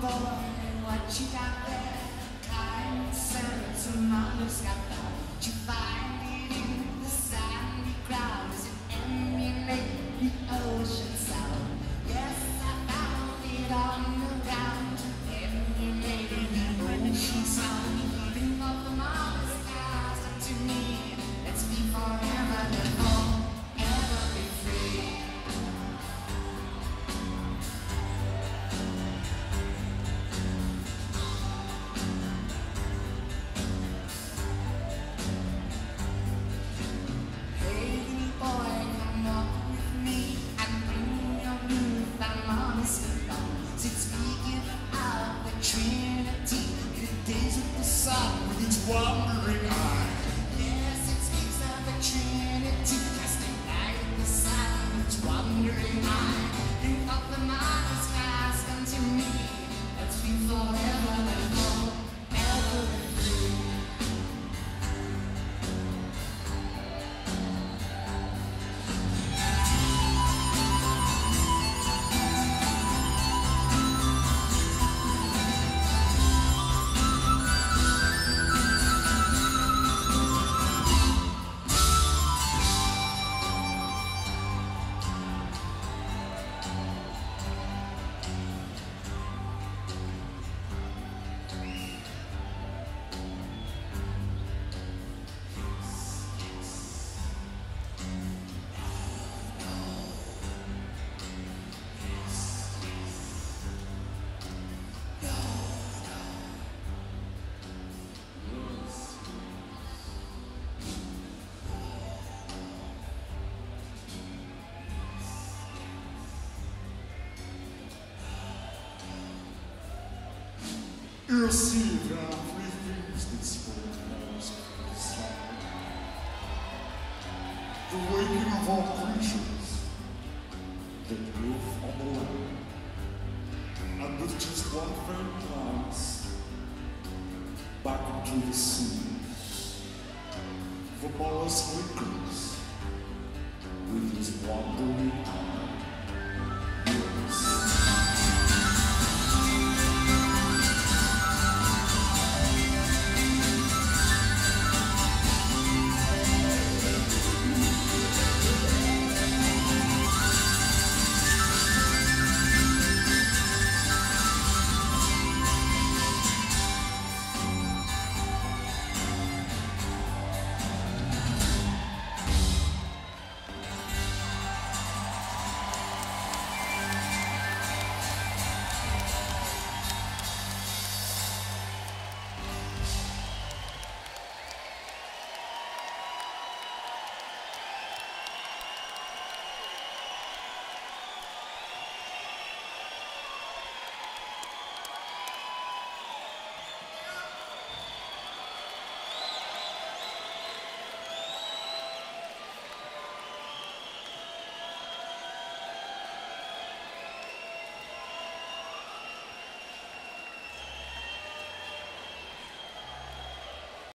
boy, what you got there? Kind sense of Mollusk, I thought you find it in the sandy ground. Does it emulate the ocean sound? Yes, I found it on the ground. Emulating the ocean sound. Think of the Mollusk guys up to me. Let's be forever and forever be free. Trinity, it days with the sun with its wandering eye. Yes, it speaks of the Trinity, casting light in the sun with its wandering eye. Think of the Mollusk guys come to me. Let's be forever and forever free. You'll see there are three things that spoil most of the sun. The waking of all creatures that live on the land. And with just one faint glance back into the sea, the mollusk lingers with his wandering eye.